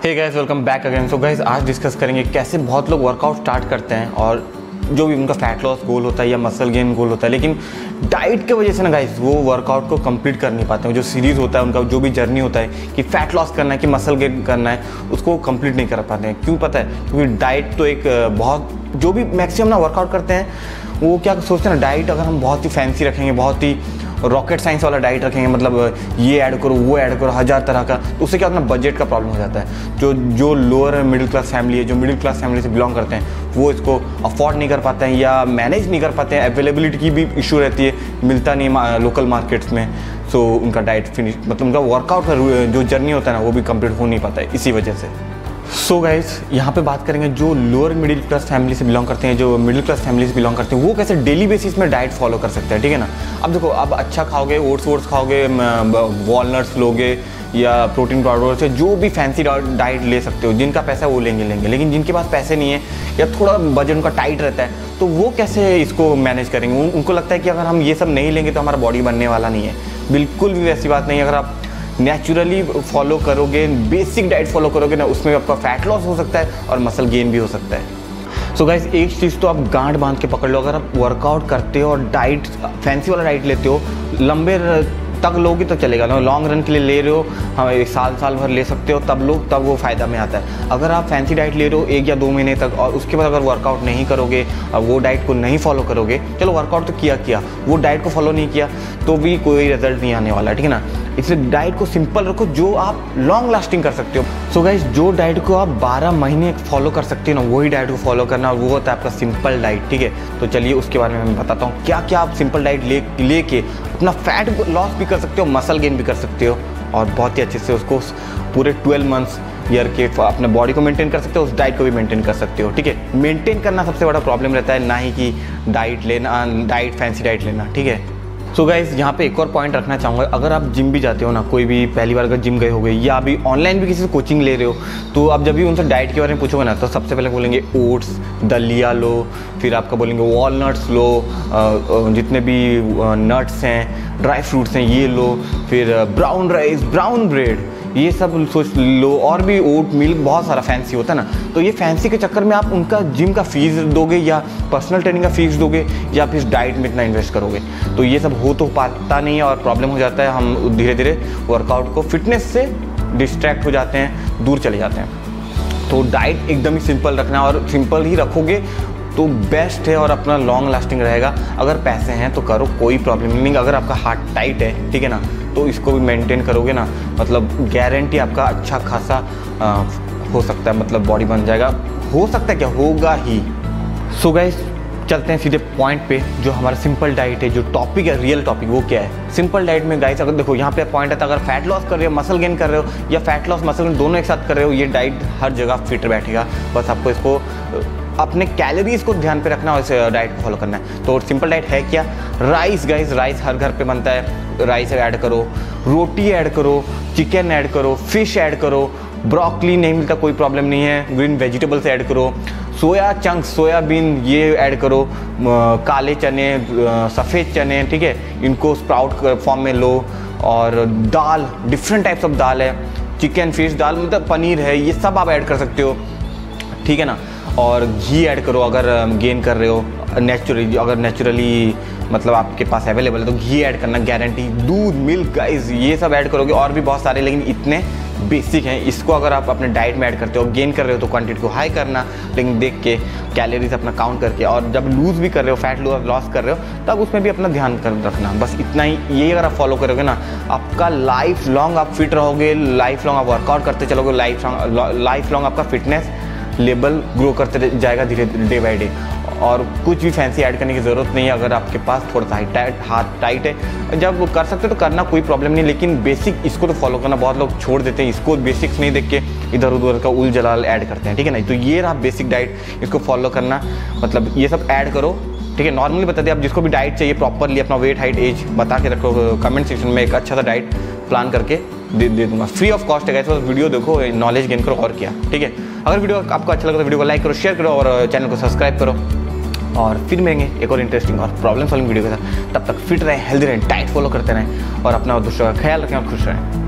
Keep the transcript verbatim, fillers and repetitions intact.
हे guys, welcome back again. So guys, आज discuss करेंगे कैसे बहुत लोग वर्कआउट स्टार्ट करते हैं और जो भी उनका फैट लॉस गोल होता है या मसल गेन गोल होता है, लेकिन डाइट के वजह से ना गाइस वो वर्कआउट को कंप्लीट कर नहीं पाते हैं। जो सीरीज़ होता है उनका, जो भी जर्नी होता है कि फैट लॉस करना है कि मसल गेन करना है, उसको कंप्लीट नहीं कर पाते हैं। क्यों पता है? क्योंकि डाइट तो एक बहुत, जो भी मैक्सिमम ना वर्कआउट करते हैं वो क्या सोचते हैं ना, डाइट अगर हम बहुत ही फैंसी रखेंगे, बहुत ही रॉकेट साइंस वाला डाइट रखेंगे, मतलब ये ऐड करो वो ऐड करो हज़ार तरह का, तो उससे क्या होता है, बजट का प्रॉब्लम हो जाता है। जो जो लोअर मिडिल क्लास फैमिली है, जो मिडिल क्लास फैमिली से बिलोंग करते हैं, वो इसको अफोर्ड नहीं कर पाते हैं या मैनेज नहीं कर पाते हैं। अवेलेबिलिटी की भी इशू रहती है, मिलता नहीं लोकल मार्केट्स में। सो उनका डाइट फिनिश, मतलब उनका वर्कआउट का जो जर्नी होता है ना, वो भी कंप्लीट हो नहीं पाता है इसी वजह से। सो गाइस, यहाँ पे बात करेंगे जो लोअर मिडिल क्लास फैमिली से बिलोंग करते हैं, जो मिडिल क्लास फैमिली से बिलोंग करते हैं, वो कैसे डेली बेसिस में डाइट फॉलो कर सकते हैं। ठीक है ना। अब देखो, अब अच्छा खाओगे, ओट्स वोट्स खाओगे, वॉलनट्स लोगे या प्रोटीन पाउडर से जो भी फैंसी डाइट ले सकते हो, जिनका पैसा वो लेंगे लेंगे लेकिन जिनके पास पैसे नहीं है या थोड़ा बजट उनका टाइट रहता है, तो वो कैसे इसको मैनेज करेंगे? उनको लगता है कि अगर हम ये सब नहीं लेंगे तो हमारा बॉडी बनने वाला नहीं है। बिल्कुल भी वैसी बात नहीं है। अगर आप नेचुरली फॉलो करोगे, बेसिक डाइट फॉलो करोगे ना, उसमें आपका फैट लॉस हो सकता है और मसल गेन भी हो सकता है। सो गाइस, एक चीज़ तो आप गांठ बांध के पकड़ लो, अगर आप वर्कआउट करते हो और डाइट फैंसी वाला डाइट लेते हो, लंबे तक लोगे तो चलेगा। लॉन्ग रन के लिए ले रहे हो, हाँ एक साल साल भर ले सकते हो, तब लोग तब वो फ़ायदा में आता है। अगर आप फैंसी डाइट ले रहे हो एक या दो महीने तक और उसके बाद अगर वर्कआउट नहीं करोगे और वो डाइट को नहीं फॉलो करोगे, चलो वर्कआउट तो किया किया वो डाइट को फॉलो नहीं किया तो भी कोई रिजल्ट नहीं आने वाला। ठीक है ना। इसलिए डाइट को सिंपल रखो जो आप लॉन्ग लास्टिंग कर सकते हो। सो so गाइस, जो डाइट को आप बारह महीने फॉलो कर सकते हो ना, वही डाइट को फॉलो करना, और वो होता है आपका सिंपल डाइट। ठीक है। तो चलिए उसके बारे में मैं बताता हूँ क्या क्या आप सिंपल डाइट ले लेके अपना फैट लॉस भी कर सकते हो, मसल गेन भी कर सकते हो और बहुत ही अच्छे से उसको पूरे ट्वेल्व मंथ्स ईयर के अपने बॉडी को मेंटेन कर सकते हो, उस डाइट को भी मेंटेन कर सकते हो। ठीक है। मेंटेन करना सबसे बड़ा प्रॉब्लम रहता है, ना ही कि डाइट लेना, डाइट फैंसी डाइट लेना। ठीक है। सो गाइस, यहाँ पे एक और पॉइंट रखना चाहूँगा। अगर आप जिम भी जाते हो ना, कोई भी पहली बार अगर जिम गए होगे या अभी ऑनलाइन भी किसी से कोचिंग ले रहे हो, तो आप जब भी उनसे डाइट के बारे में पूछोगे ना, तो सबसे पहले बोलेंगे ओट्स, दलिया लो, फिर आपका बोलेंगे वॉलनट्स लो, जितने भी नट्स हैं, ड्राई फ्रूट्स हैं ये लो, फिर ब्राउन राइस, ब्राउन ब्रेड, ये सब सोच लो, और भी ओट मिल्क, बहुत सारा फैंसी होता है ना। तो ये फैंसी के चक्कर में आप उनका जिम का फीस दोगे या पर्सनल ट्रेनिंग का फीस दोगे या फिर डाइट में इतना इन्वेस्ट करोगे, तो ये सब हो तो पाता नहीं है और प्रॉब्लम हो जाता है। हम धीरे धीरे वर्कआउट को, फिटनेस से डिस्ट्रैक्ट हो जाते हैं, दूर चले जाते हैं। तो डाइट एकदम ही सिंपल रखना, और सिंपल ही रखोगे तो बेस्ट है और अपना लॉन्ग लास्टिंग रहेगा। अगर पैसे हैं तो करो, कोई प्रॉब्लम नहीं। अगर आपका हार्ट टाइट है, ठीक है ना, तो इसको भी मेंटेन करोगे ना, मतलब गारंटी आपका अच्छा खासा आ, हो सकता है, मतलब बॉडी बन जाएगा। हो सकता है क्या, होगा ही। सो गाइस, चलते हैं सीधे पॉइंट पे। जो हमारा सिंपल डाइट है, जो टॉपिक है, रियल टॉपिक, वो क्या है? सिंपल डाइट में गाइस, अगर देखो यहाँ पे पॉइंट है, अगर फैट लॉस कर रहे हो, मसल गेन कर रहे हो, या फैट लॉस मसल गेन दोनों एक साथ कर रहे हो, ये डाइट हर जगह फिट बैठेगा। बस आपको इसको अपने कैलोरीज को ध्यान पे रखना और इस डाइट को फॉलो करना है। तो सिंपल डाइट है क्या? राइस गाइस, राइस हर घर पे बनता है, राइस ऐड करो, रोटी ऐड करो, चिकन ऐड करो, फिश ऐड करो, ब्रोकली नहीं मिलता कोई प्रॉब्लम नहीं है, ग्रीन वेजिटेबल्स ऐड करो, सोया चंक्स, सोयाबीन ये ऐड करो, काले चने, सफ़ेद चने, ठीक है, इनको स्प्राउट फॉर्म में लो। और दाल, डिफरेंट टाइप्स ऑफ दाल है, चिकन, फिश, दाल, मतलब पनीर है, ये सब आप ऐड कर सकते हो। ठीक है ना। और घी ऐड करो अगर गेन कर रहे हो, नेचुरली, अगर नेचुरली मतलब आपके पास अवेलेबल है तो घी ऐड करना गारंटी। दूध, मिल्क गाइस, ये सब ऐड करोगे, और भी बहुत सारे, लेकिन इतने बेसिक हैं। इसको अगर आप अपने डाइट में ऐड करते हो, गेन कर रहे हो तो क्वांटिटी को हाई करना, लेकिन देख के कैलोरीज अपना काउंट करके, और जब लूज़ भी कर रहे हो, फैट लॉस कर रहे हो, तब उसमें भी अपना ध्यान कर रखना। बस इतना ही, यही अगर आप फॉलो करोगे ना, आपका लाइफ लॉन्ग आप फिट रहोगे, लाइफ लॉन्ग आप वर्कआउट करते चलोगे, लाइफ लाइफ लॉन्ग आपका फिटनेस लेवल ग्रो करते जाएगा धीरे डे बाई डे। और कुछ भी फैंसी ऐड करने की ज़रूरत नहीं है। अगर आपके पास थोड़ा सा टाइट, हाथ टाइट है, जब कर सकते हो तो करना, कोई प्रॉब्लम नहीं, लेकिन बेसिक इसको तो फॉलो करना। बहुत लोग छोड़ देते हैं इसको, बेसिक्स नहीं देख के इधर उधर का उल जलाल ऐड करते हैं। ठीक है ना। तो ये रहा बेसिक डाइट, इसको फॉलो करना, मतलब ये सब ऐड करो। ठीक है। नॉर्मली बता दें, आप जिसको भी डाइट चाहिए प्रॉपरली, अपना वेट, हाइट, एज बता के रखो, कमेंट सेक्शन में एक अच्छा सा डाइट प्लान करके दे दे दूंगा, फ्री ऑफ कॉस्ट है। तो वीडियो देखो, नॉलेज गेन करो, और क्या। ठीक है। अगर वीडियो आपको अच्छा लगा तो वीडियो को लाइक करो, शेयर करो और चैनल को सब्सक्राइब करो। और फिर मिलेंगे एक और इंटरेस्टिंग और प्रॉब्लम सॉल्विंग वीडियो के साथ। तब तक फिट रहें, हेल्दी रहें, डाइट फॉलो करते रहें और अपना और दूसरों का ख्याल रखें और खुश रहें।